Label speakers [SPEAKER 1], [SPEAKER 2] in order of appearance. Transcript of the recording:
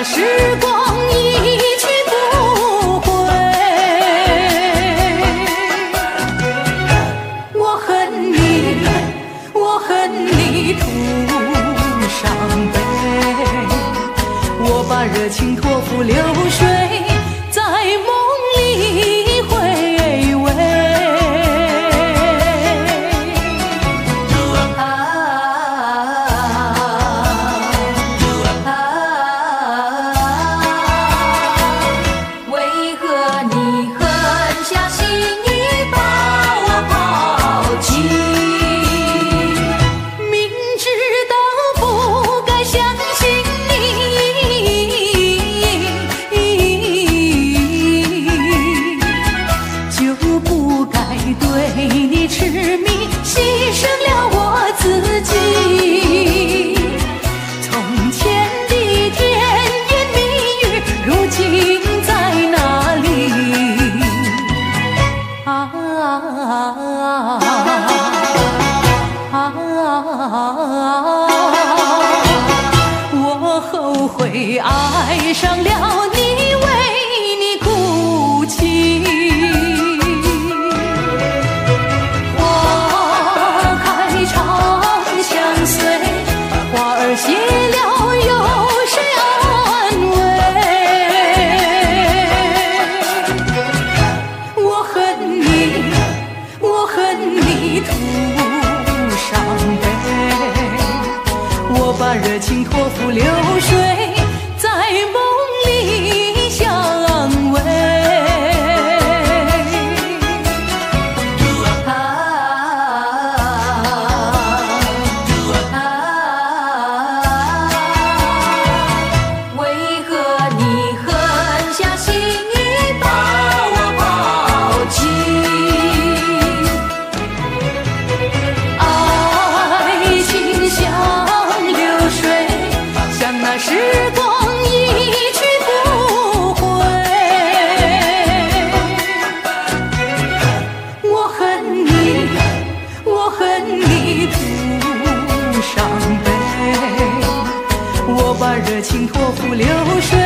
[SPEAKER 1] 那时光一去不回。我恨你，我恨你徒伤悲。我把热情托付流水，在梦里回味。
[SPEAKER 2] 为何你狠下心意把我抛弃？
[SPEAKER 1] 明知道不该相信你，就不该对你痴迷，牺牲了我自己。从前的甜言蜜语，如今在哪里？我后悔爱上了你，为你哭泣。花开长相随，花儿谢了有谁安慰？我恨你，我恨你徒伤悲。我把热情托付流水，在梦里相偎。
[SPEAKER 2] 为何你狠下心意把我抛弃？
[SPEAKER 1] 爱情像流水，像那时光一去不回。我恨你，我恨你徒伤悲。我把热情托付流水，